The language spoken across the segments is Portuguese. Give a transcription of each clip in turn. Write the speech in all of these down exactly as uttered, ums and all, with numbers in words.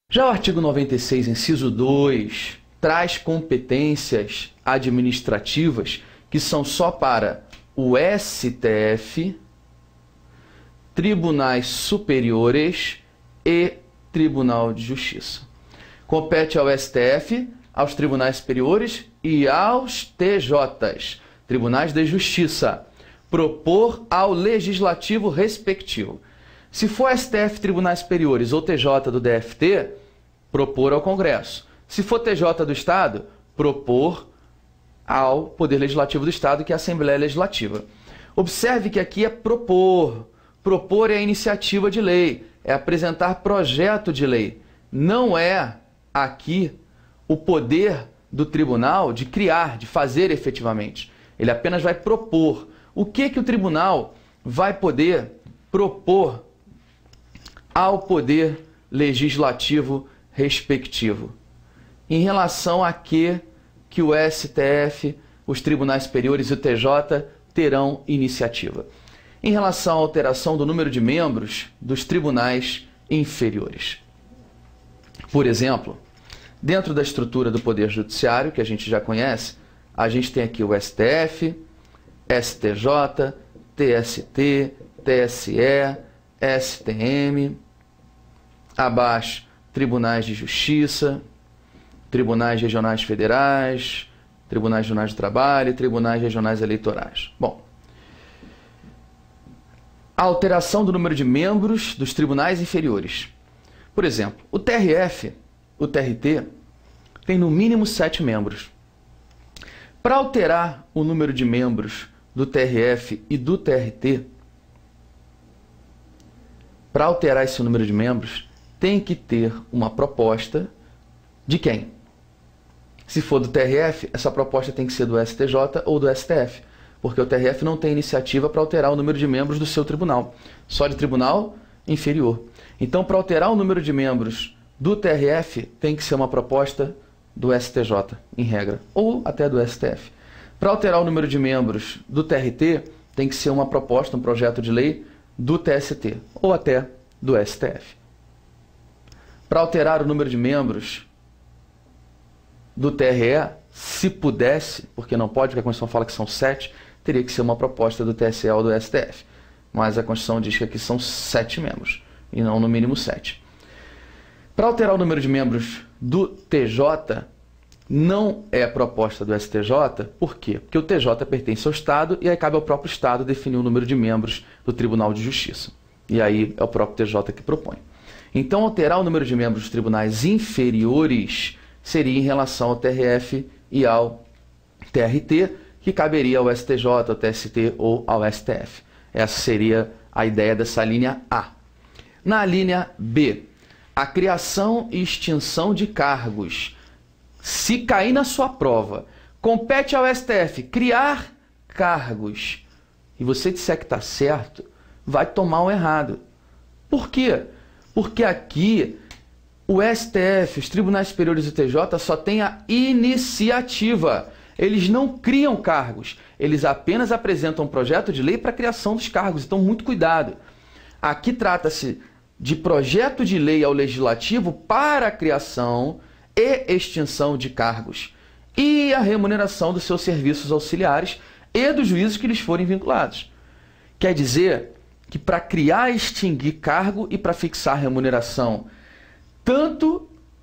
Já o artigo noventa e seis, inciso dois, traz competências administrativas que são só para o S T F, tribunais superiores e Tribunal de Justiça. Compete ao S T F, aos tribunais superiores e aos T Js, Tribunais de Justiça, propor ao legislativo respectivo. Se for S T F, Tribunais Superiores ou T J do D F T, propor ao Congresso. Se for T J do Estado, propor ao Poder Legislativo do Estado, que é a Assembleia Legislativa. Observe que aqui é propor. Propor é a iniciativa de lei, é apresentar projeto de lei. Não é aqui o poder do tribunal de criar, de fazer efetivamente. Ele apenas vai propor. O que que o tribunal vai poder propor ao poder legislativo respectivo? Em relação a que que o S T F, os tribunais superiores e o T J terão iniciativa? Em relação à alteração do número de membros dos tribunais inferiores. Por exemplo, dentro da estrutura do Poder Judiciário, que a gente já conhece, a gente tem aqui o S T F, S T J, T S T, T S E, S T M, abaixo, tribunais de justiça, tribunais regionais federais, tribunais regionais de trabalho e tribunais regionais eleitorais. Bom, a alteração do número de membros dos tribunais inferiores. Por exemplo, o T R F, o T R T, tem no mínimo sete membros. Para alterar o número de membros do T R F e do T R T, para alterar esse número de membros, tem que ter uma proposta de quem? Se for do T R F, essa proposta tem que ser do S T J ou do S T F, porque o T R F não tem iniciativa para alterar o número de membros do seu tribunal, só de tribunal inferior. Então, para alterar o número de membros do T R F, tem que ser uma proposta do S T J, em regra, ou até do S T F. Para alterar o número de membros do T R T, tem que ser uma proposta, um projeto de lei do T S T, ou até do S T F. Para alterar o número de membros do T R E, se pudesse, porque não pode, porque a Constituição fala que são sete, teria que ser uma proposta do T S E ou do S T F. Mas a Constituição diz que aqui são sete membros, e não no mínimo sete. Para alterar o número de membros do T J, não é proposta do S T J, por quê? Porque o T J pertence ao Estado e aí cabe ao próprio Estado definir o número de membros do Tribunal de Justiça. E aí é o próprio T J que propõe. Então, alterar o número de membros dos tribunais inferiores seria em relação ao T R F e ao T R T, que caberia ao S T J, ao T S T ou ao S T F. Essa seria a ideia dessa linha A. Na linha B, a criação e extinção de cargos. Se cair na sua prova, compete ao S T F criar cargos, e você disser que está certo, vai tomar um errado. Por quê? Porque aqui o S T F, os tribunais superiores e o T J só têm a iniciativa. Eles não criam cargos, eles apenas apresentam um projeto de lei para a criação dos cargos. Então, muito cuidado. Aqui trata-se de projeto de lei ao legislativo para a criação e extinção de cargos e a remuneração dos seus serviços auxiliares e dos juízes que lhes forem vinculados. Quer dizer que para criar e extinguir cargo e para fixar remuneração tanto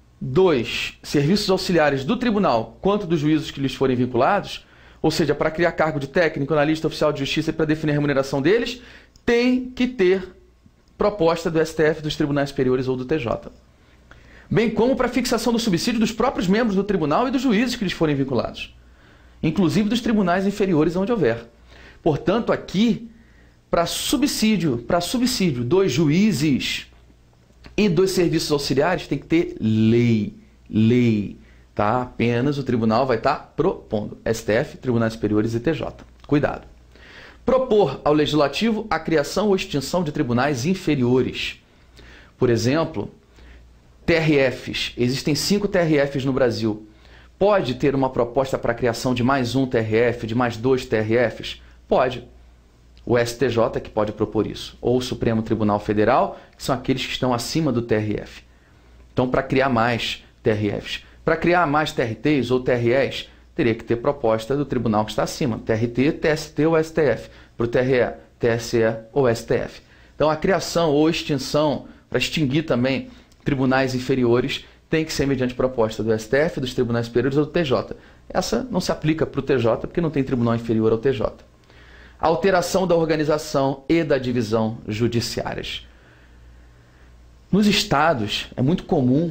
dos serviços auxiliares do tribunal quanto dos juízos que lhes forem vinculados, ou seja, para criar cargo de técnico, analista, oficial de justiça e para definir a remuneração deles, tem que ter proposta do S T F, dos tribunais superiores ou do T J. Bem como para fixação do subsídio dos próprios membros do tribunal e dos juízes que lhes forem vinculados, inclusive dos tribunais inferiores onde houver. Portanto, aqui, para subsídio, para subsídio dos juízes e dos serviços auxiliares, tem que ter lei, lei, tá? Apenas o tribunal vai estar propondo, S T F, tribunais superiores e T J. Cuidado. Propor ao legislativo a criação ou extinção de tribunais inferiores. Por exemplo, T R Fs. Existem cinco T R Fs no Brasil. Pode ter uma proposta para a criação de mais um T R F, de mais dois T R Fs? Pode. O S T J que pode propor isso. Ou o Supremo Tribunal Federal, que são aqueles que estão acima do T R F. Então, para criar mais T R Fs. Para criar mais T R Ts ou T R Es, teria que ter proposta do tribunal que está acima, T R T, T S T ou S T F. Para o T R E, T S E ou S T F. Então, a criação ou extinção, para extinguir também tribunais inferiores, tem que ser mediante proposta do S T F, dos tribunais superiores ou do T J. Essa não se aplica para o T J, porque não tem tribunal inferior ao T J. A alteração da organização e da divisão judiciárias. Nos estados, é muito comum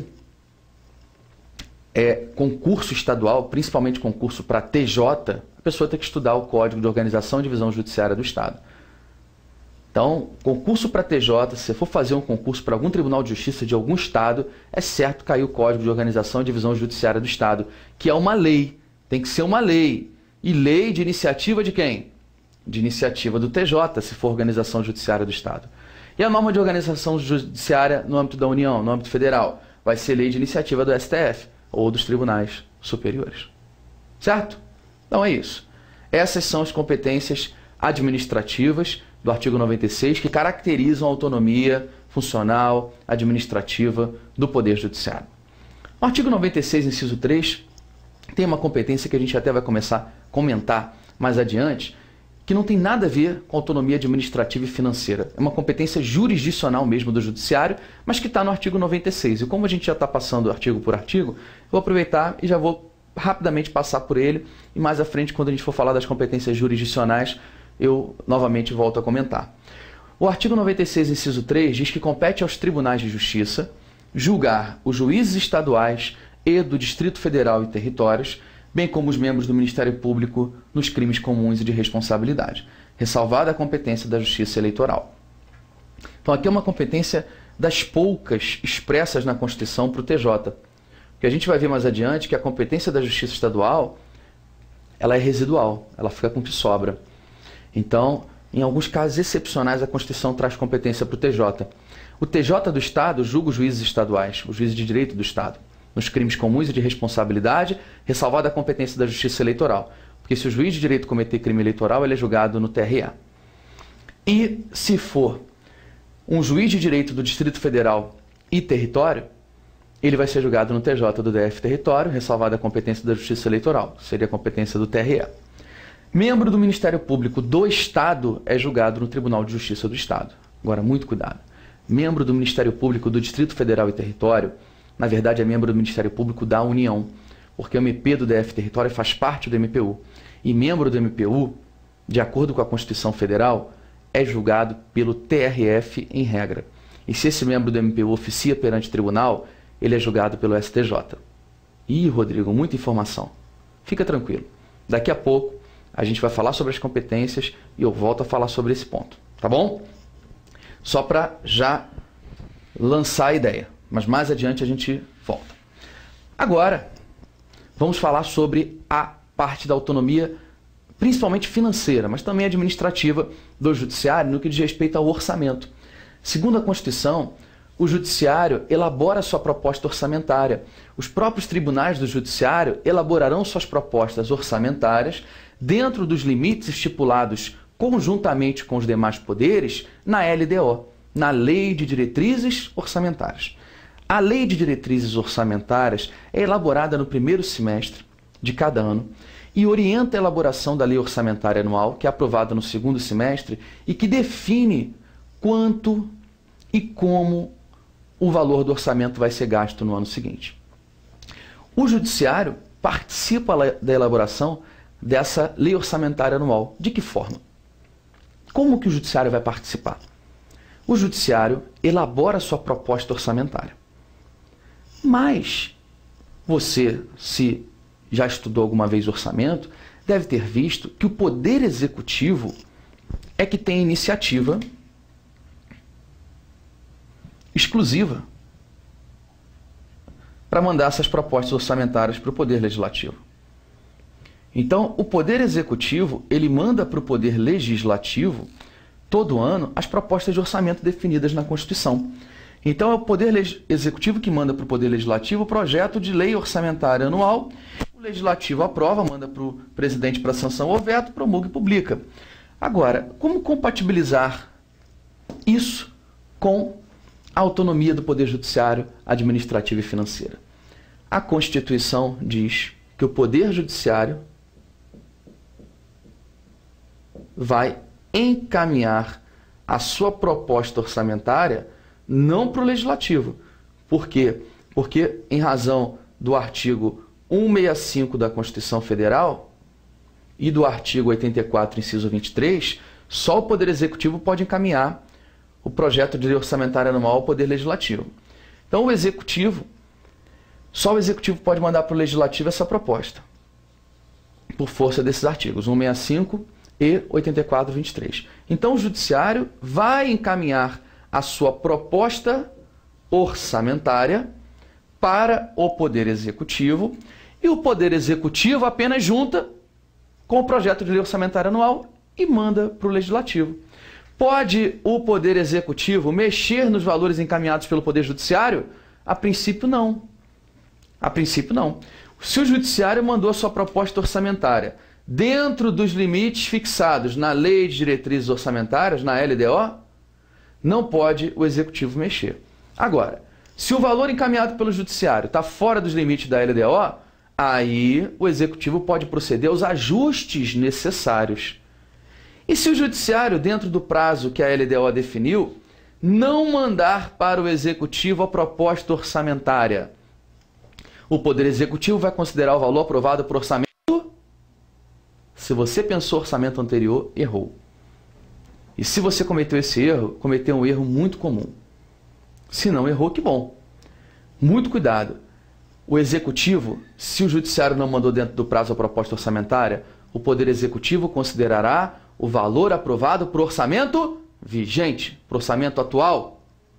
é, concurso estadual, principalmente concurso para T J, a pessoa tem que estudar o Código de Organização e Divisão Judiciária do Estado. Então, concurso para T J, se você for fazer um concurso para algum Tribunal de Justiça de algum estado, é certo cair o Código de Organização e Divisão Judiciária do Estado, que é uma lei, tem que ser uma lei. E lei de iniciativa de quem? De iniciativa do T J, se for Organização Judiciária do Estado. E a norma de organização judiciária no âmbito da União, no âmbito federal, vai ser lei de iniciativa do S T F ou dos tribunais superiores. Certo? Então é isso. Essas são as competências administrativas do artigo noventa e seis que caracterizam a autonomia funcional, administrativa do Poder Judiciário. O artigo noventa e seis, inciso três, tem uma competência que a gente até vai começar a comentar mais adiante, que não tem nada a ver com autonomia administrativa e financeira. É uma competência jurisdicional mesmo do Judiciário, mas que está no artigo noventa e seis. E como a gente já está passando artigo por artigo, eu vou aproveitar e já vou rapidamente passar por ele, e mais à frente, quando a gente for falar das competências jurisdicionais, eu novamente volto a comentar. O artigo noventa e seis, inciso três, diz que compete aos tribunais de justiça julgar os juízes estaduais e do Distrito Federal e territórios, bem como os membros do Ministério Público nos crimes comuns e de responsabilidade, ressalvada a competência da Justiça Eleitoral. Então aqui é uma competência das poucas expressas na Constituição para o T J. Porque a gente vai ver mais adiante que a competência da Justiça Estadual ela é residual, ela fica com o que sobra. Então, em alguns casos excepcionais, a Constituição traz competência para o T J. O T J do Estado julga os juízes estaduais, os juízes de direito do Estado, nos crimes comuns e de responsabilidade, ressalvada a competência da Justiça Eleitoral. Porque se o juiz de direito cometer crime eleitoral, ele é julgado no T R E. E se for um juiz de direito do Distrito Federal e território, ele vai ser julgado no T J do D F território, ressalvada a competência da Justiça Eleitoral, seria a competência do T R E. Membro do Ministério Público do Estado é julgado no Tribunal de Justiça do Estado. Agora, muito cuidado. Membro do Ministério Público do Distrito Federal e Território, na verdade é membro do Ministério Público da União, porque o M P do D F território faz parte do M P U. E membro do M P U, de acordo com a Constituição Federal, é julgado pelo T R F em regra. E se esse membro do M P U oficia perante o tribunal, ele é julgado pelo S T J. Ih, Rodrigo, muita informação. Fica tranquilo. Daqui a pouco a gente vai falar sobre as competências e eu volto a falar sobre esse ponto, tá bom? Só para já lançar a ideia, mas mais adiante a gente volta. Agora, vamos falar sobre a parte da autonomia, principalmente financeira, mas também administrativa do Judiciário no que diz respeito ao orçamento. Segundo a Constituição, o Judiciário elabora sua proposta orçamentária. Os próprios tribunais do Judiciário elaborarão suas propostas orçamentárias dentro dos limites estipulados conjuntamente com os demais poderes na L D O, na Lei de Diretrizes Orçamentárias. A Lei de Diretrizes Orçamentárias é elaborada no primeiro semestre de cada ano e orienta a elaboração da Lei Orçamentária Anual, que é aprovada no segundo semestre e que define quanto e como o valor do orçamento vai ser gasto no ano seguinte. O Judiciário participa da elaboração dessa Lei Orçamentária Anual. De que forma? Como que o Judiciário vai participar? O Judiciário elabora sua proposta orçamentária. Mas você, se já estudou alguma vez orçamento, deve ter visto que o Poder Executivo é que tem iniciativa exclusiva para mandar essas propostas orçamentárias para o Poder Legislativo. Então, o Poder Executivo, ele manda para o Poder Legislativo, todo ano, as propostas de orçamento definidas na Constituição. Então, é o Poder Executivo que manda para o Poder Legislativo o projeto de lei orçamentária anual, o Legislativo aprova, manda para o presidente para sanção ou veto, promulga e publica. Agora, como compatibilizar isso com a autonomia do Poder Judiciário, administrativa e financeira. A Constituição diz que o Poder Judiciário vai encaminhar a sua proposta orçamentária não para o Legislativo. Por quê? Porque, em razão do artigo cento e sessenta e cinco da Constituição Federal e do artigo oitenta e quatro, inciso vinte e três, só o Poder Executivo pode encaminhar o projeto de lei orçamentária anual ao Poder Legislativo. Então, o Executivo, só o Executivo pode mandar para o Legislativo essa proposta, por força desses artigos, cento e sessenta e cinco e oitenta e quatro, vinte e três. Então, o Judiciário vai encaminhar a sua proposta orçamentária para o Poder Executivo, e o Poder Executivo apenas junta com o projeto de lei orçamentária anual e manda para o Legislativo. Pode o Poder Executivo mexer nos valores encaminhados pelo Poder Judiciário? A princípio, não. A princípio, não. Se o Judiciário mandou a sua proposta orçamentária dentro dos limites fixados na Lei de Diretrizes Orçamentárias, na L D O, não pode o Executivo mexer. Agora, se o valor encaminhado pelo Judiciário está fora dos limites da L D O, aí o Executivo pode proceder aos ajustes necessários. E se o Judiciário, dentro do prazo que a L D O definiu, não mandar para o Executivo a proposta orçamentária, o Poder Executivo vai considerar o valor aprovado por orçamento. Se você pensou orçamento anterior, errou. E se você cometeu esse erro, cometeu um erro muito comum. Se não errou, que bom. Muito cuidado. O Executivo, se o Judiciário não mandou dentro do prazo a proposta orçamentária, o Poder Executivo considerará o valor aprovado por orçamento vigente, por orçamento atual.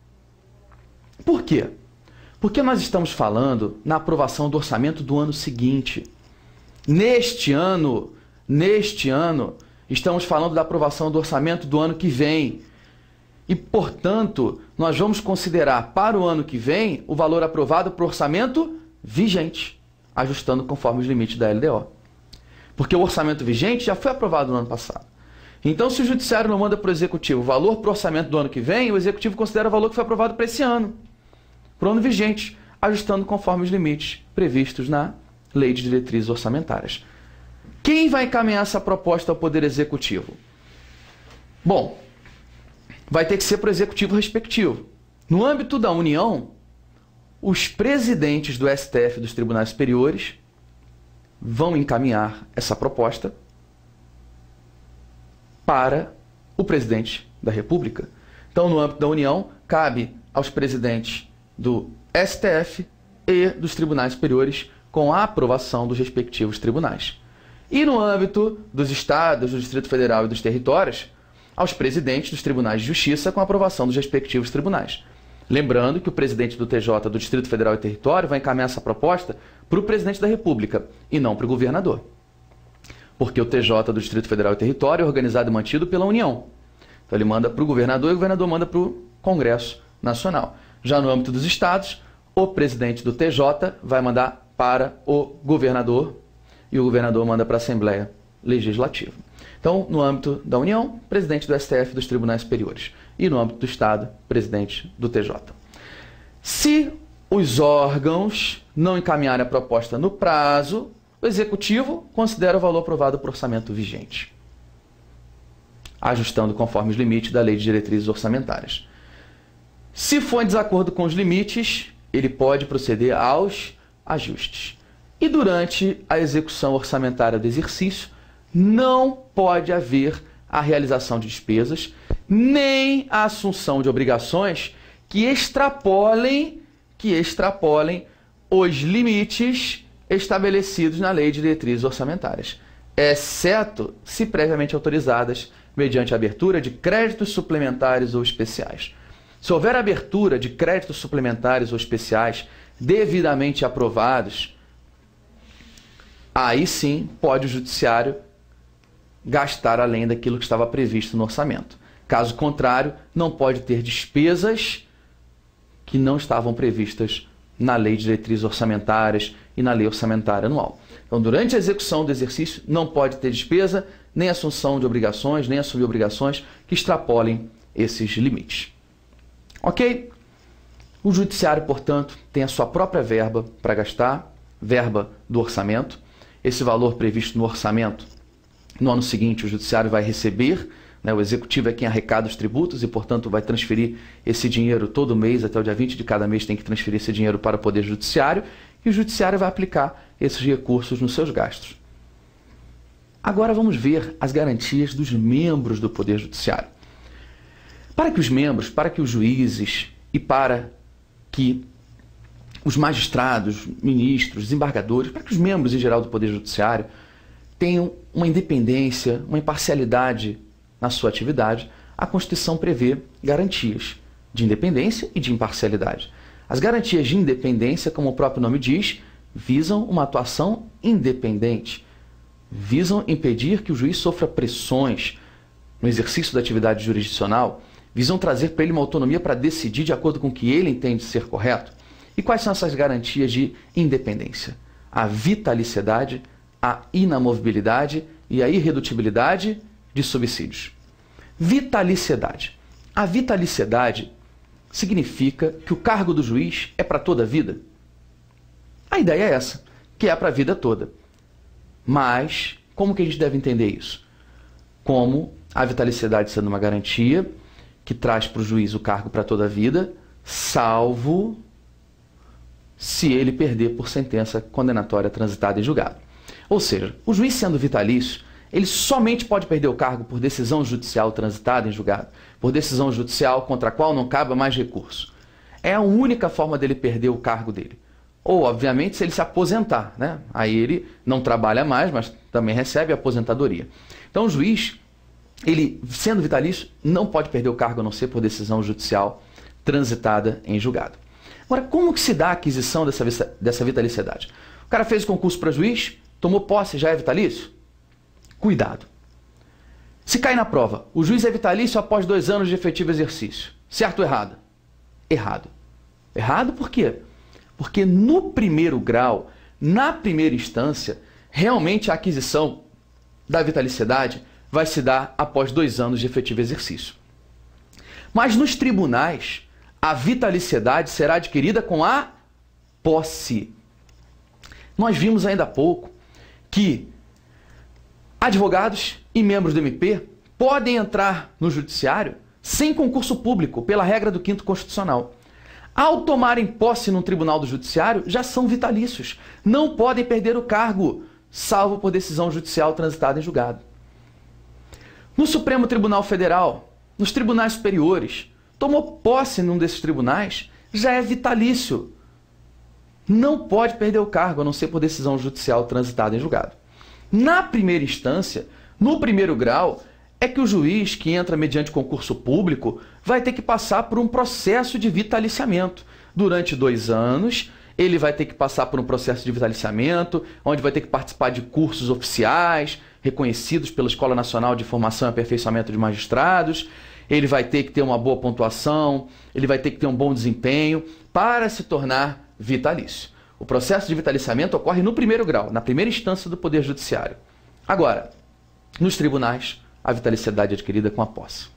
Por quê? Porque nós estamos falando na aprovação do orçamento do ano seguinte. Neste ano, neste ano, estamos falando da aprovação do orçamento do ano que vem. E, portanto, nós vamos considerar para o ano que vem o valor aprovado por orçamento vigente, ajustando conforme os limites da L D O. Porque o orçamento vigente já foi aprovado no ano passado. Então, se o Judiciário não manda para o Executivo o valor para o orçamento do ano que vem, o Executivo considera o valor que foi aprovado para esse ano, para o ano vigente, ajustando conforme os limites previstos na Lei de Diretrizes Orçamentárias. Quem vai encaminhar essa proposta ao Poder Executivo? Bom, vai ter que ser para o Executivo respectivo. No âmbito da União, os presidentes do S T F e dos Tribunais Superiores vão encaminhar essa proposta para o presidente da República. Então, no âmbito da União, cabe aos presidentes do S T F e dos Tribunais Superiores com a aprovação dos respectivos tribunais. E no âmbito dos estados, do Distrito Federal e dos territórios, aos presidentes dos tribunais de justiça com a aprovação dos respectivos tribunais. Lembrando que o presidente do T J do Distrito Federal e Território vai encaminhar essa proposta para o presidente da República e não para o governador. Porque o T J do Distrito Federal e Território é organizado e mantido pela União. Então ele manda para o governador e o governador manda para o Congresso Nacional. Já no âmbito dos estados, o presidente do T J vai mandar para o governador e o governador manda para a Assembleia Legislativa. Então, no âmbito da União, presidente do S T F e dos Tribunais Superiores. E no âmbito do Estado, presidente do T J. Se os órgãos não encaminharem a proposta no prazo, o Executivo considera o valor aprovado por orçamento vigente, ajustando conforme os limites da Lei de Diretrizes Orçamentárias. Se for em desacordo com os limites, ele pode proceder aos ajustes. E durante a execução orçamentária do exercício, não pode haver a realização de despesas, nem a assunção de obrigações que extrapolem, que extrapolem os limites estabelecidos na Lei de Diretrizes Orçamentárias, exceto se previamente autorizadas mediante a abertura de créditos suplementares ou especiais. Se houver abertura de créditos suplementares ou especiais devidamente aprovados, aí sim pode o Judiciário gastar além daquilo que estava previsto no orçamento. Caso contrário, não pode ter despesas que não estavam previstas na Lei de Diretrizes Orçamentárias e na Lei Orçamentária Anual. Então, durante a execução do exercício, não pode ter despesa, nem assunção de obrigações, nem assumir obrigações que extrapolem esses limites. Ok? O judiciário, portanto, tem a sua própria verba para gastar, verba do orçamento. Esse valor previsto no orçamento, no ano seguinte o judiciário vai receber, né, o executivo é quem arrecada os tributos e, portanto, vai transferir esse dinheiro todo mês, até o dia vinte de cada mês tem que transferir esse dinheiro para o Poder Judiciário, e o judiciário vai aplicar esses recursos nos seus gastos. Agora vamos ver as garantias dos membros do Poder Judiciário. Para que os membros, para que os juízes e para que os magistrados, ministros, desembargadores, para que os membros em geral do Poder Judiciário tenham uma independência, uma imparcialidade na sua atividade, a Constituição prevê garantias de independência e de imparcialidade. As garantias de independência, como o próprio nome diz, visam uma atuação independente, visam impedir que o juiz sofra pressões no exercício da atividade jurisdicional, visam trazer para ele uma autonomia para decidir de acordo com o que ele entende ser correto. E quais são essas garantias de independência? A vitaliciedade, a inamovibilidade e a irredutibilidade de subsídios. Vitaliciedade. A vitaliciedade significa que o cargo do juiz é para toda a vida. A ideia é essa, que é para a vida toda. Mas, como que a gente deve entender isso? Como a vitaliciedade sendo uma garantia que traz para o juiz o cargo para toda a vida, salvo se ele perder por sentença condenatória transitada em julgado. Ou seja, o juiz sendo vitalício, ele somente pode perder o cargo por decisão judicial transitada em julgado, por decisão judicial contra a qual não cabe mais recurso. É a única forma dele perder o cargo dele. Ou, obviamente, se ele se aposentar, né? Aí ele não trabalha mais, mas também recebe a aposentadoria. Então o juiz, ele sendo vitalício, não pode perder o cargo a não ser por decisão judicial transitada em julgado. Agora, como que se dá a aquisição dessa, dessa vitaliciedade? O cara fez o concurso para juiz, tomou posse, já é vitalício? Cuidado. Se cai na prova, o juiz é vitalício após dois anos de efetivo exercício. Certo ou errado? Errado. Errado por quê? Porque no primeiro grau, na primeira instância, realmente a aquisição da vitaliciedade vai se dar após dois anos de efetivo exercício. Mas nos tribunais, a vitaliciedade será adquirida com a posse. Nós vimos ainda há pouco que advogados e membros do M P podem entrar no judiciário sem concurso público, pela regra do quinto Constitucional. Ao tomarem posse no tribunal do judiciário, já são vitalícios. Não podem perder o cargo, salvo por decisão judicial transitada em julgado. No Supremo Tribunal Federal, nos tribunais superiores, tomou posse num desses tribunais, já é vitalício. Não pode perder o cargo, a não ser por decisão judicial transitada em julgado. Na primeira instância, no primeiro grau, é que o juiz que entra mediante concurso público vai ter que passar por um processo de vitaliciamento. Durante dois anos, ele vai ter que passar por um processo de vitaliciamento, onde vai ter que participar de cursos oficiais, reconhecidos pela Escola Nacional de Formação e Aperfeiçoamento de Magistrados. Ele vai ter que ter uma boa pontuação, ele vai ter que ter um bom desempenho para se tornar vitalício. O processo de vitaliciamento ocorre no primeiro grau, na primeira instância do Poder Judiciário. Agora, nos tribunais, a vitaliciedade é adquirida com a posse.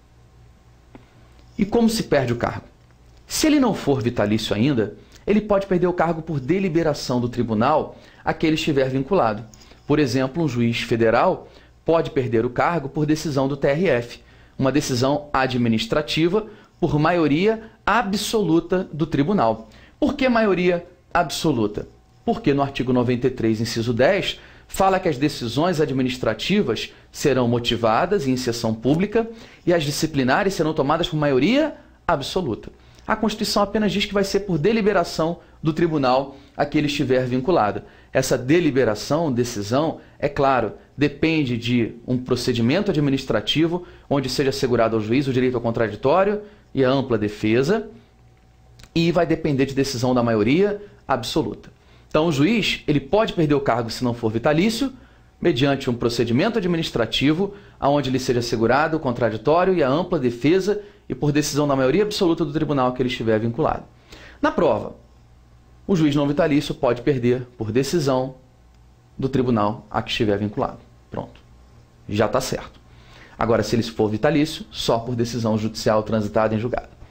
E como se perde o cargo? Se ele não for vitalício ainda, ele pode perder o cargo por deliberação do tribunal a que ele estiver vinculado. Por exemplo, um juiz federal pode perder o cargo por decisão do T R F, uma decisão administrativa por maioria absoluta do tribunal. Por que maioria absoluta? Porque no artigo noventa e três, inciso dez, fala que as decisões administrativas serão motivadas em sessão pública e as disciplinares serão tomadas por maioria absoluta. A Constituição apenas diz que vai ser por deliberação do tribunal a que ele estiver vinculado. Essa deliberação, decisão, é claro, depende de um procedimento administrativo onde seja assegurado ao juiz o direito ao contraditório e a ampla defesa, e vai depender de decisão da maioria absoluta. Então o juiz ele pode perder o cargo se não for vitalício, mediante um procedimento administrativo onde lhe seja assegurado o contraditório e a ampla defesa e por decisão da maioria absoluta do tribunal a que ele estiver vinculado. Na prova, o juiz não vitalício pode perder por decisão do tribunal a que estiver vinculado. Pronto. Já está certo. Agora, se ele for vitalício, só por decisão judicial transitada em julgado.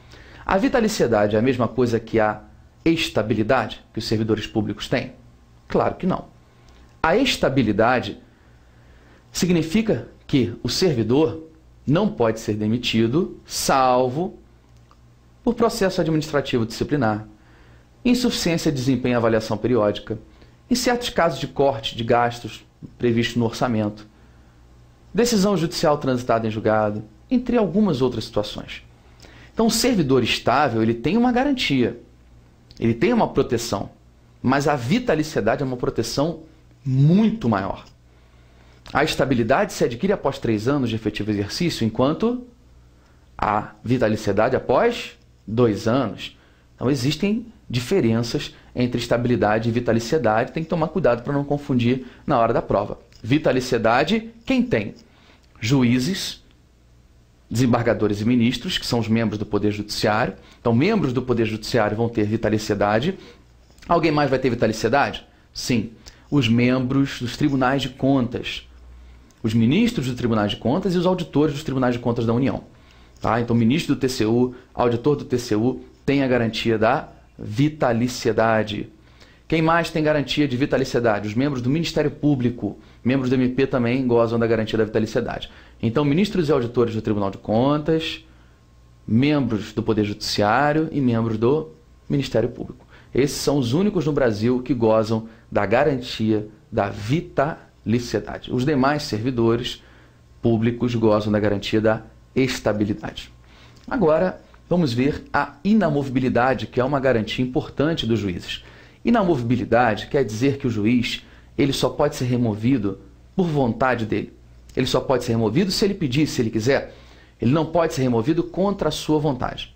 A vitaliciedade é a mesma coisa que a estabilidade que os servidores públicos têm? Claro que não. A estabilidade significa que o servidor não pode ser demitido, salvo por processo administrativo disciplinar, insuficiência de desempenho e avaliação periódica, em certos casos de corte de gastos previsto no orçamento, decisão judicial transitada em julgado, entre algumas outras situações. Então, o servidor estável, ele tem uma garantia, ele tem uma proteção, mas a vitaliciedade é uma proteção muito maior. A estabilidade se adquire após três anos de efetivo exercício, enquanto a vitaliciedade após dois anos. Então, existem diferenças entre estabilidade e vitaliciedade. Tem que tomar cuidado para não confundir na hora da prova. Vitaliciedade, quem tem? Juízes, desembargadores e ministros, que são os membros do Poder Judiciário. Então, membros do Poder Judiciário vão ter vitaliciedade. Alguém mais vai ter vitaliciedade? Sim, os membros dos tribunais de contas, os ministros dos tribunais de contas e os auditores dos tribunais de contas da União. Tá? Então, ministro do T C U, auditor do T C U, tem a garantia da vitaliciedade. Quem mais tem garantia de vitaliciedade? Os membros do Ministério Público, membros do M P também gozam da garantia da vitaliciedade. Então, ministros e auditores do Tribunal de Contas, membros do Poder Judiciário e membros do Ministério Público. Esses são os únicos no Brasil que gozam da garantia da vitaliciedade. Os demais servidores públicos gozam da garantia da estabilidade. Agora, vamos ver a inamovibilidade, que é uma garantia importante dos juízes. Inamovibilidade quer dizer que o juiz ele só pode ser removido por vontade dele. Ele só pode ser removido se ele pedir, se ele quiser. Ele não pode ser removido contra a sua vontade.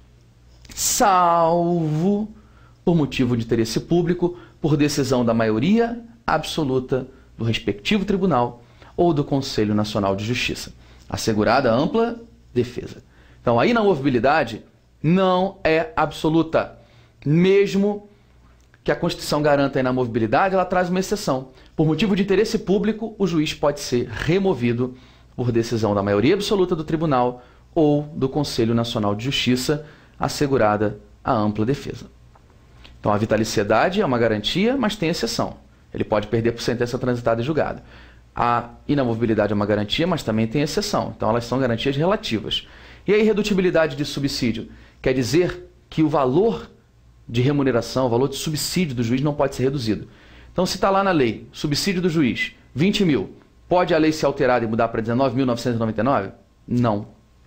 Salvo por motivo de interesse público, por decisão da maioria absoluta do respectivo tribunal ou do Conselho Nacional de Justiça, assegurada ampla defesa. Então, a inamovibilidade não é absoluta. Mesmo que a Constituição garanta a inamovibilidade, ela traz uma exceção. Por motivo de interesse público, o juiz pode ser removido por decisão da maioria absoluta do tribunal ou do Conselho Nacional de Justiça, assegurada a ampla defesa. Então, a vitaliciedade é uma garantia, mas tem exceção. Ele pode perder por sentença transitada e julgada. A inamovibilidade é uma garantia, mas também tem exceção. Então, elas são garantias relativas. E a irredutibilidade de subsídio quer dizer que o valor de remuneração, o valor de subsídio do juiz não pode ser reduzido. Então, se está lá na lei, subsídio do juiz, vinte mil, pode a lei ser alterada e mudar para dezenove mil novecentos e noventa e nove? Não.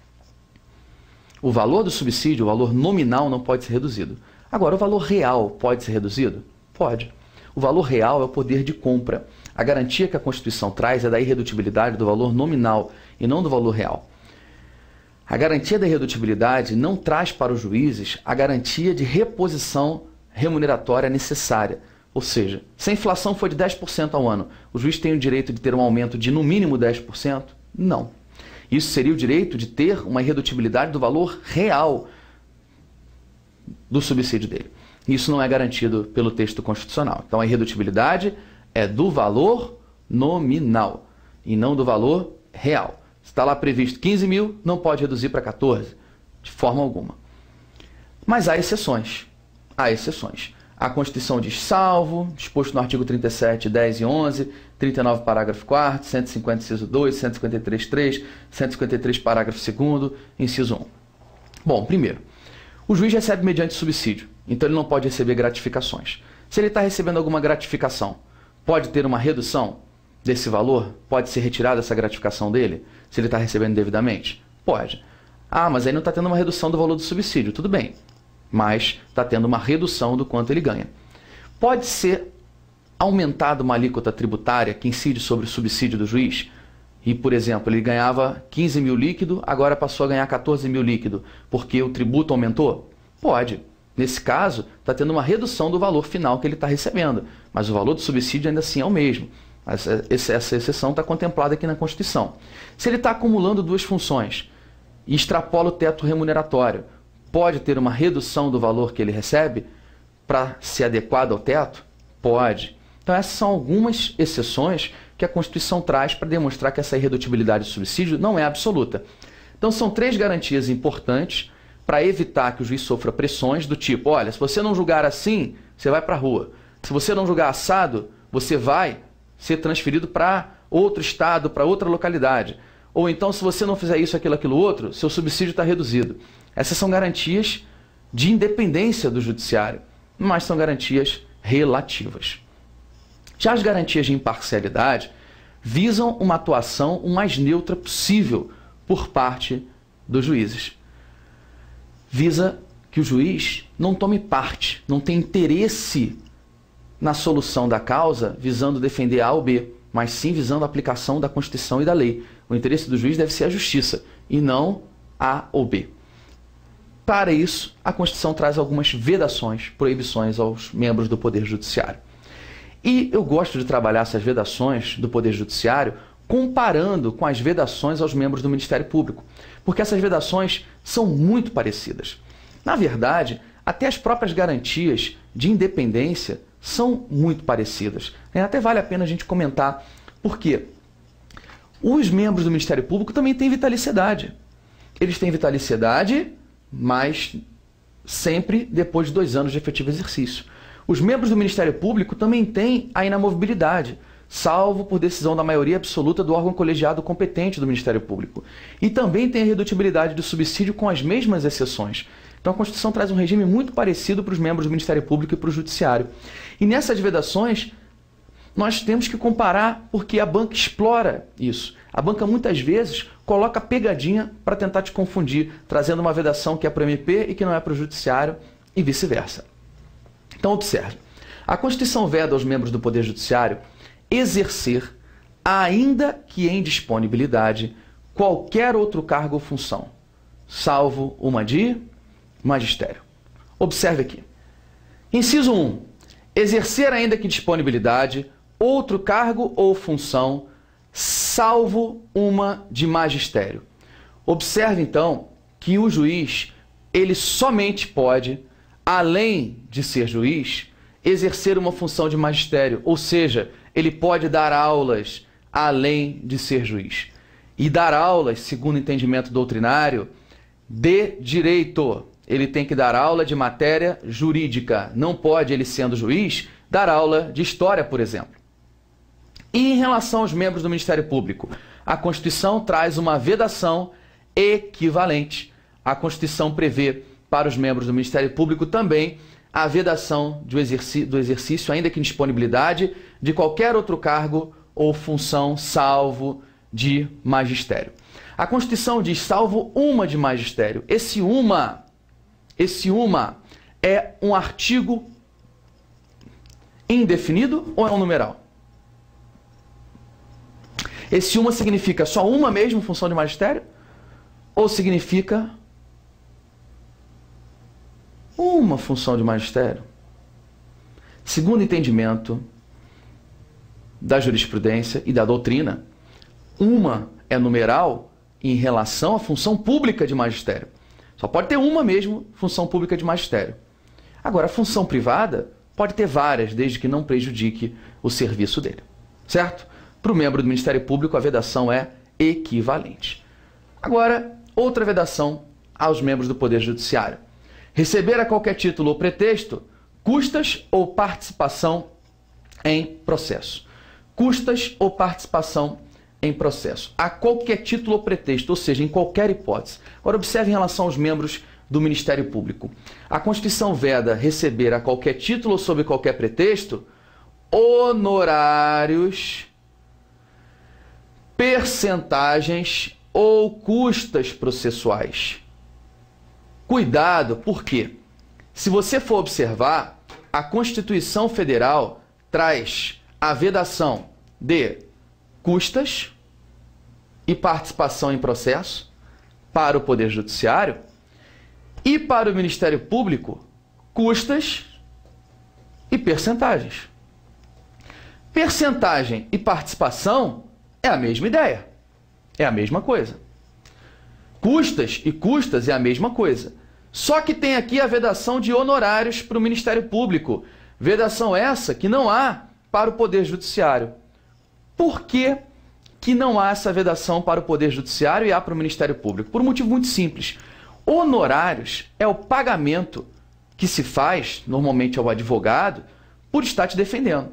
O valor do subsídio, o valor nominal, não pode ser reduzido. Agora, o valor real pode ser reduzido? Pode. O valor real é o poder de compra. A garantia que a Constituição traz é da irredutibilidade do valor nominal e não do valor real. A garantia da irredutibilidade não traz para os juízes a garantia de reposição remuneratória necessária. Ou seja, se a inflação for de dez por cento ao ano, o juiz tem o direito de ter um aumento de no mínimo dez por cento? Não. Isso seria o direito de ter uma irredutibilidade do valor real do subsídio dele. Isso não é garantido pelo texto constitucional. Então, a irredutibilidade é do valor nominal e não do valor real. Se está lá previsto quinze mil, não pode reduzir para quatorze, de forma alguma. Mas há exceções. Há exceções. A Constituição diz salvo, disposto no artigo trinta e sete, dez e onze, trinta e nove, parágrafo quarto, cento e cinquenta, inciso dois, cento e cinquenta e três, três, cento e cinquenta e três, parágrafo segundo, inciso um. Bom, primeiro, o juiz recebe mediante subsídio, então ele não pode receber gratificações. Se ele está recebendo alguma gratificação, pode ter uma redução desse valor? Pode ser retirada essa gratificação dele? Se ele está recebendo devidamente? Pode. Ah, mas aí não está tendo uma redução do valor do subsídio. Tudo bem, mas está tendo uma redução do quanto ele ganha. Pode ser aumentada uma alíquota tributária que incide sobre o subsídio do juiz? E, por exemplo, ele ganhava quinze mil líquido, agora passou a ganhar quatorze mil líquido, porque o tributo aumentou? Pode. Nesse caso, está tendo uma redução do valor final que ele está recebendo, mas o valor do subsídio ainda assim é o mesmo. Essa exceção está contemplada aqui na Constituição. Se ele está acumulando duas funções e extrapola o teto remuneratório, pode ter uma redução do valor que ele recebe para ser adequado ao teto? Pode. Então, essas são algumas exceções que a Constituição traz para demonstrar que essa irredutibilidade do subsídio não é absoluta. Então, são três garantias importantes para evitar que o juiz sofra pressões do tipo, olha, se você não julgar assim, você vai para a rua. Se você não julgar assado, você vai ser transferido para outro estado, para outra localidade. Ou então, se você não fizer isso, aquilo, aquilo outro, seu subsídio está reduzido. Essas são garantias de independência do judiciário, mas são garantias relativas. Já as garantias de imparcialidade visam uma atuação o mais neutra possível por parte dos juízes. Visa que o juiz não tome parte, não tenha interesse na solução da causa visando defender A ou B, mas sim visando a aplicação da Constituição e da lei. O interesse do juiz deve ser a justiça e não A ou B. Para isso, a Constituição traz algumas vedações, proibições aos membros do Poder Judiciário. E eu gosto de trabalhar essas vedações do Poder Judiciário comparando com as vedações aos membros do Ministério Público, porque essas vedações são muito parecidas. Na verdade, até as próprias garantias de independência são muito parecidas. Até vale a pena a gente comentar, porque os membros do Ministério Público também têm vitaliciedade. Eles têm vitaliciedade, mas sempre depois de dois anos de efetivo exercício. Os membros do Ministério Público também têm a inamovibilidade, salvo por decisão da maioria absoluta do órgão colegiado competente do Ministério Público. E também tem a redutibilidade do subsídio com as mesmas exceções. Então a Constituição traz um regime muito parecido para os membros do Ministério Público e para o Judiciário. E nessas vedações, nós temos que comparar porque a banca explora isso. A banca muitas vezes coloca pegadinha para tentar te confundir, trazendo uma vedação que é para o M P e que não é para o Judiciário e vice-versa. Então observe, a Constituição veda aos membros do Poder Judiciário exercer, ainda que em disponibilidade, qualquer outro cargo ou função, salvo uma de magistério. Observe aqui. Inciso um. Exercer, ainda que disponibilidade, outro cargo ou função, salvo uma de magistério. Observe, então, que o juiz, ele somente pode, além de ser juiz, exercer uma função de magistério, ou seja, ele pode dar aulas além de ser juiz. E dar aulas, segundo o entendimento doutrinário, de direito. Ele tem que dar aula de matéria jurídica. Não pode, ele sendo juiz, dar aula de história, por exemplo. E em relação aos membros do Ministério Público, a Constituição traz uma vedação equivalente. A Constituição prevê para os membros do Ministério Público também a vedação do exercício, do exercício, ainda que em disponibilidade, de qualquer outro cargo ou função, salvo de magistério. A Constituição diz salvo uma de magistério. Esse uma, esse uma é um artigo indefinido ou é um numeral? Esse uma significa só uma mesmo função de magistério? Ou significa uma função de magistério? Segundo o entendimento da jurisprudência e da doutrina, uma é numeral em relação à função pública de magistério. Só pode ter uma mesmo função pública de magistério. Agora, a função privada pode ter várias, desde que não prejudique o serviço dele. Certo? Para o membro do Ministério Público, a vedação é equivalente. Agora, outra vedação aos membros do Poder Judiciário. Receber a qualquer título ou pretexto custas ou participação em processo. Custas ou participação em processo. A qualquer título ou pretexto, ou seja, em qualquer hipótese. Agora observe em relação aos membros do Ministério Público. A Constituição veda receber a qualquer título ou sob qualquer pretexto honorários, percentagens ou custas processuais. Cuidado, por quê? Se você for observar, a Constituição Federal traz a vedação de custas e participação em processo para o Poder Judiciário e para o Ministério Público, custas e percentagens. Percentagem e participação é a mesma ideia, é a mesma coisa. Custas e custas é a mesma coisa. Só que tem aqui a vedação de honorários para o Ministério Público. Vedação essa que não há para o Poder Judiciário. Por que que não há essa vedação para o Poder Judiciário e há para o Ministério Público? Por um motivo muito simples. Honorários é o pagamento que se faz, normalmente ao advogado, por estar te defendendo.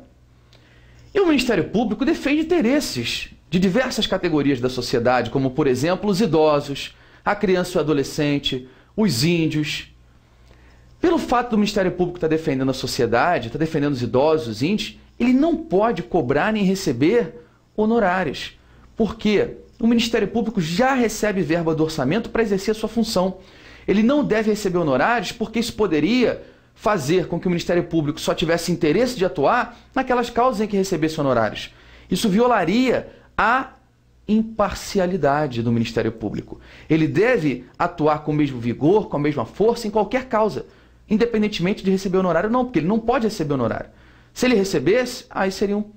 E o Ministério Público defende interesses de diversas categorias da sociedade, como, por exemplo, os idosos, a criança e o adolescente, os índios. Pelo fato do Ministério Público estar defendendo a sociedade, estar defendendo os idosos, os índios, ele não pode cobrar nem receber honorários, porque o Ministério Público já recebe verba do orçamento para exercer a sua função. Ele não deve receber honorários porque isso poderia fazer com que o Ministério Público só tivesse interesse de atuar naquelas causas em que recebesse honorários. Isso violaria a imparcialidade do Ministério Público. Ele deve atuar com o mesmo vigor, com a mesma força em qualquer causa, independentemente de receber honorário ou não, porque ele não pode receber honorário. Se ele recebesse, aí seria um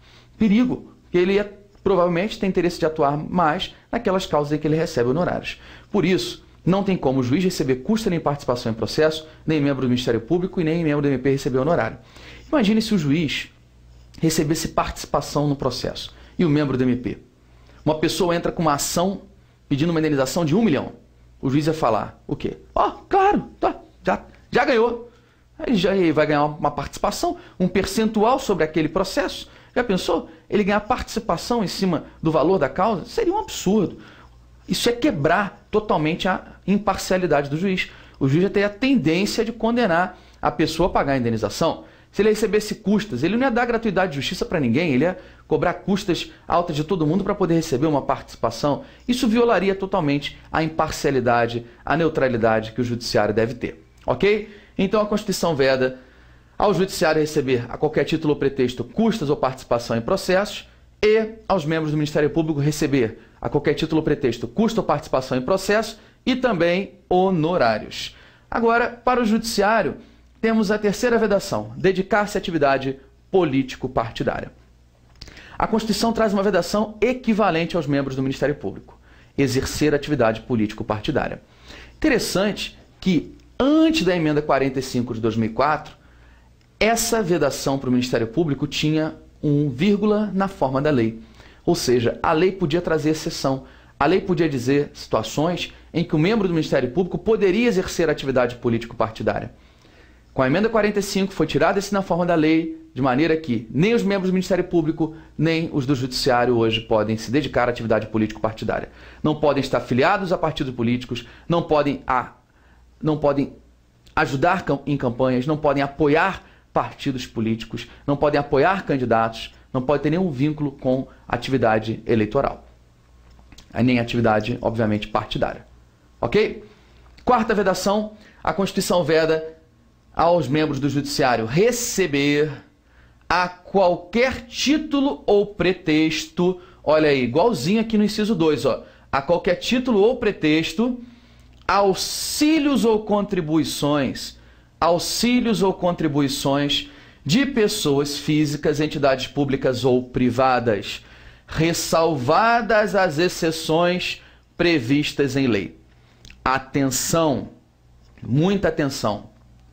perigo, porque ele ia provavelmente ter interesse de atuar mais naquelas causas em que ele recebe honorários. Por isso, não tem como o juiz receber custa nem participação em processo, nem membro do Ministério Público e nem membro do M P receber honorário. Imagine se o juiz recebesse participação no processo e o membro do M P. Uma pessoa entra com uma ação pedindo uma indenização de um milhão. O juiz ia falar o quê? Ó, oh, claro, tá, já, já ganhou. Aí já vai ganhar uma participação, um percentual sobre aquele processo. Já pensou? Ele ganhar participação em cima do valor da causa? Seria um absurdo. Isso é quebrar totalmente a imparcialidade do juiz. O juiz já tem a tendência de condenar a pessoa a pagar a indenização. Se ele recebesse custas, ele não ia dar gratuidade de justiça para ninguém, ele ia cobrar custas altas de todo mundo para poder receber uma participação. Isso violaria totalmente a imparcialidade, a neutralidade que o judiciário deve ter. Ok? Então a Constituição veda ao judiciário receber a qualquer título ou pretexto custas ou participação em processos e aos membros do Ministério Público receber a qualquer título ou pretexto custo ou participação em processo e também honorários. Agora, para o judiciário, temos a terceira vedação, dedicar-se à atividade político-partidária. A Constituição traz uma vedação equivalente aos membros do Ministério Público, exercer atividade político-partidária. Interessante que, antes da emenda quarenta e cinco de dois mil e quatro, essa vedação para o Ministério Público tinha um vírgula na forma da lei. Ou seja, a lei podia trazer exceção. A lei podia dizer situações em que o membro do Ministério Público poderia exercer atividade político-partidária. Com a emenda quarenta e cinco foi tirado esse na forma da lei, de maneira que nem os membros do Ministério Público, nem os do Judiciário hoje podem se dedicar à atividade político-partidária. Não podem estar afiliados a partidos políticos, não podem, a, não podem ajudar em campanhas, não podem apoiar partidos políticos, não podem apoiar candidatos, não podem ter nenhum vínculo com atividade eleitoral. Nem atividade, obviamente, partidária. Ok? Quarta vedação, a Constituição veda aos membros do Judiciário receber a qualquer título ou pretexto, olha aí, igualzinho aqui no inciso dois, ó, a qualquer título ou pretexto, auxílios ou contribuições, auxílios ou contribuições de pessoas físicas, entidades públicas ou privadas, ressalvadas as exceções previstas em lei. Atenção, muita atenção.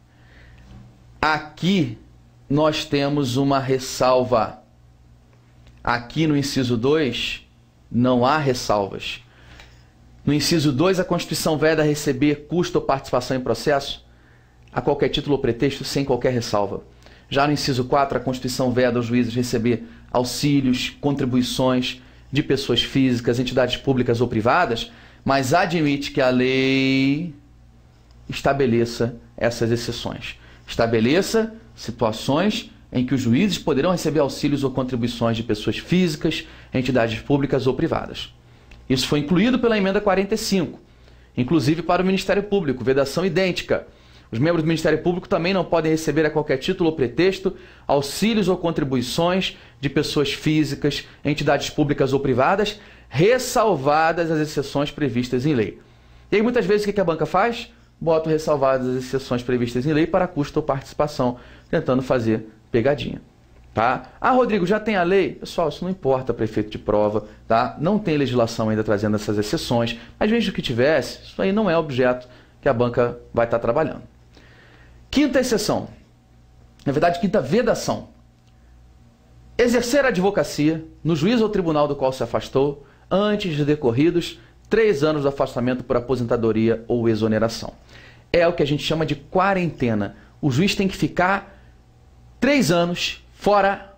Aqui nós temos uma ressalva. Aqui no inciso dois não há ressalvas. No inciso dois, a Constituição veda receber custo ou participação em processo a qualquer título ou pretexto sem qualquer ressalva. Já no inciso quatro, a Constituição veda aos juízes receber auxílios, contribuições de pessoas físicas, entidades públicas ou privadas, mas admite que a lei estabeleça essas exceções. Estabeleça situações em que os juízes poderão receber auxílios ou contribuições de pessoas físicas, entidades públicas ou privadas. Isso foi incluído pela emenda quarenta e cinco, inclusive para o Ministério Público, vedação idêntica. Os membros do Ministério Público também não podem receber a qualquer título ou pretexto auxílios ou contribuições de pessoas físicas, entidades públicas ou privadas, ressalvadas as exceções previstas em lei. E aí muitas vezes o que a banca faz? Bota ressalvadas as exceções previstas em lei para custo ou participação, tentando fazer pegadinha. Tá? Ah, Rodrigo, já tem a lei? Pessoal, isso não importa para efeito de prova, tá? Não tem legislação ainda trazendo essas exceções, mas mesmo que tivesse, isso aí não é objeto que a banca vai estar trabalhando. Quinta exceção, na verdade, quinta vedação. Exercer a advocacia no juízo ou tribunal do qual se afastou, antes de decorridos três anos de afastamento por aposentadoria ou exoneração. É o que a gente chama de quarentena. O juiz tem que ficar três anos fora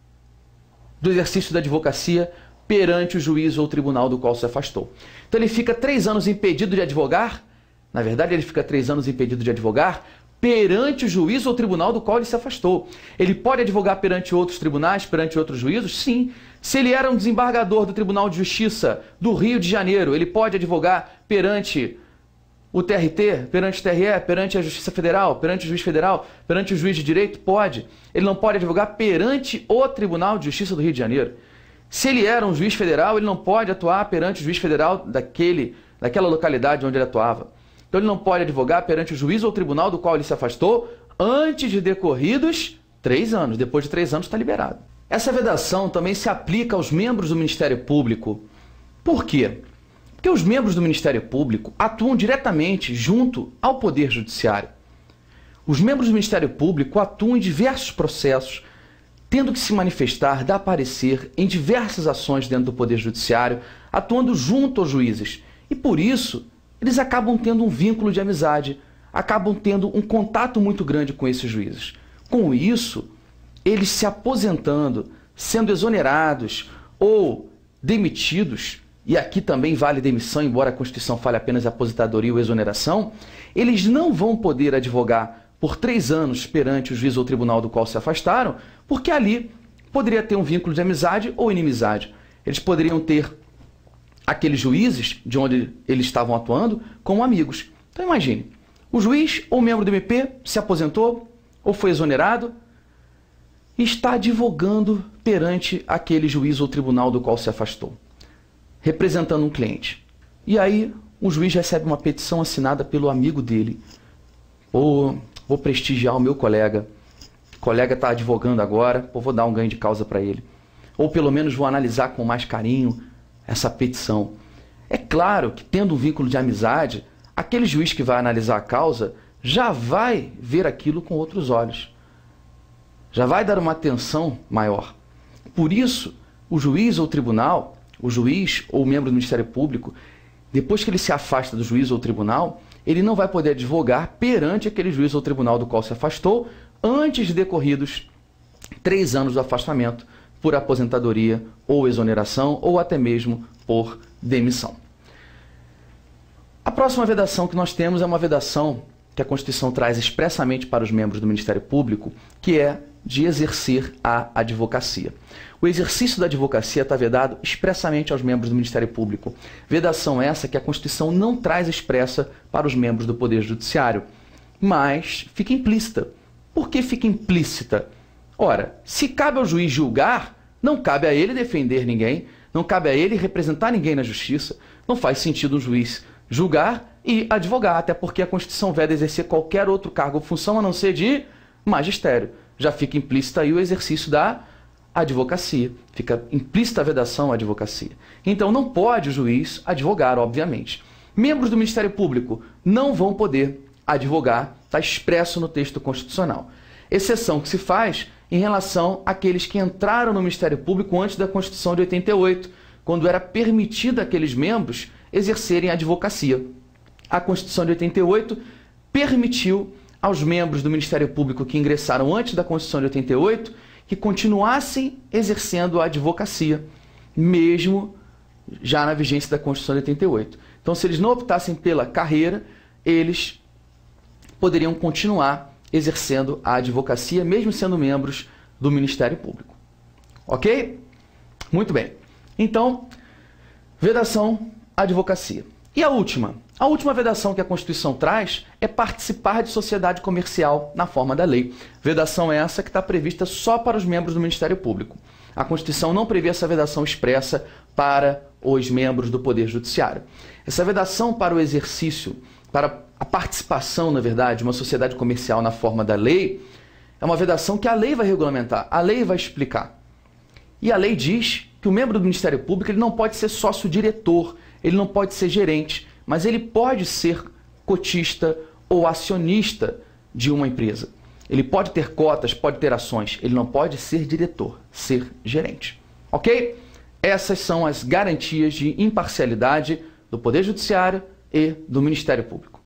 do exercício da advocacia perante o juiz ou tribunal do qual se afastou. Então ele fica três anos impedido de advogar, na verdade ele fica três anos impedido de advogar perante o juiz ou tribunal do qual ele se afastou. Ele pode advogar perante outros tribunais, perante outros juízos? Sim. Se ele era um desembargador do Tribunal de Justiça do Rio de Janeiro, ele pode advogar perante o T R T, perante o T R E, perante a Justiça Federal, perante o juiz federal, perante o juiz de direito? Pode. Ele não pode advogar perante o Tribunal de Justiça do Rio de Janeiro. Se ele era um juiz federal, ele não pode atuar perante o juiz federal daquele, daquela localidade onde ele atuava. Então ele não pode advogar perante o juiz ou tribunal do qual ele se afastou antes de decorridos três anos. Depois de três anos está liberado. Essa vedação também se aplica aos membros do Ministério Público. Por quê? Porque os membros do Ministério Público atuam diretamente junto ao Poder Judiciário. Os membros do Ministério Público atuam em diversos processos, tendo que se manifestar, dar parecer em diversas ações dentro do Poder Judiciário, atuando junto aos juízes. E por isso, eles acabam tendo um vínculo de amizade, acabam tendo um contato muito grande com esses juízes. Com isso, eles se aposentando, sendo exonerados ou demitidos, e aqui também vale demissão, embora a Constituição fale apenas aposentadoria ou exoneração, eles não vão poder advogar por três anos perante o juiz ou tribunal do qual se afastaram, porque ali poderia ter um vínculo de amizade ou inimizade. Eles poderiam ter aqueles juízes de onde eles estavam atuando como amigos. Então imagine, o juiz ou membro do M P se aposentou ou foi exonerado e está advogando perante aquele juiz ou tribunal do qual se afastou, representando um cliente. E aí o juiz recebe uma petição assinada pelo amigo dele. Ou vou prestigiar o meu colega. O colega está advogando agora, pô, vou dar um ganho de causa para ele. Ou pelo menos vou analisar com mais carinho essa petição. É claro que, tendo um vínculo de amizade, aquele juiz que vai analisar a causa já vai ver aquilo com outros olhos. Já vai dar uma atenção maior. Por isso, o juiz ou tribunal, o juiz ou membro do Ministério Público, depois que ele se afasta do juiz ou tribunal, ele não vai poder advogar perante aquele juiz ou tribunal do qual se afastou antes de decorridos três anos do afastamento por aposentadoria ou exoneração ou até mesmo por demissão. A próxima vedação que nós temos é uma vedação que a Constituição traz expressamente para os membros do Ministério Público, que é de exercer a advocacia. O exercício da advocacia está vedado expressamente aos membros do Ministério Público. Vedação essa que a Constituição não traz expressa para os membros do Poder Judiciário, mas fica implícita. Por que fica implícita? Ora, se cabe ao juiz julgar, não cabe a ele defender ninguém, não cabe a ele representar ninguém na justiça. Não faz sentido um juiz julgar e advogar, até porque a Constituição veda exercer qualquer outro cargo ou função a não ser de magistério. Já fica implícita aí o exercício da advocacia. Fica implícita a vedação à advocacia. Então não pode o juiz advogar, obviamente. Membros do Ministério Público não vão poder advogar, está expresso no texto constitucional. Exceção que se faz em relação àqueles que entraram no Ministério Público antes da Constituição de oitenta e oito, quando era permitido àqueles membros exercerem a advocacia. A Constituição de oitenta e oito permitiu aos membros do Ministério Público que ingressaram antes da Constituição de oitenta e oito que continuassem exercendo a advocacia, mesmo já na vigência da Constituição de oitenta e oito. Então, se eles não optassem pela carreira, eles poderiam continuar exercendo a advocacia, mesmo sendo membros do Ministério Público. Ok? Muito bem. Então, vedação, advocacia. E a última? A última vedação que a Constituição traz é participar de sociedade comercial na forma da lei. Vedação essa que está prevista só para os membros do Ministério Público. A Constituição não prevê essa vedação expressa para os membros do Poder Judiciário. Essa vedação para o exercício, para a participação, na verdade, de uma sociedade comercial na forma da lei, é uma vedação que a lei vai regulamentar, a lei vai explicar. E a lei diz que o membro do Ministério Público ele não pode ser sócio-diretor, ele não pode ser gerente, mas ele pode ser cotista ou acionista de uma empresa. Ele pode ter cotas, pode ter ações, ele não pode ser diretor, ser gerente. Ok? Essas são as garantias de imparcialidade do Poder Judiciário e do Ministério Público.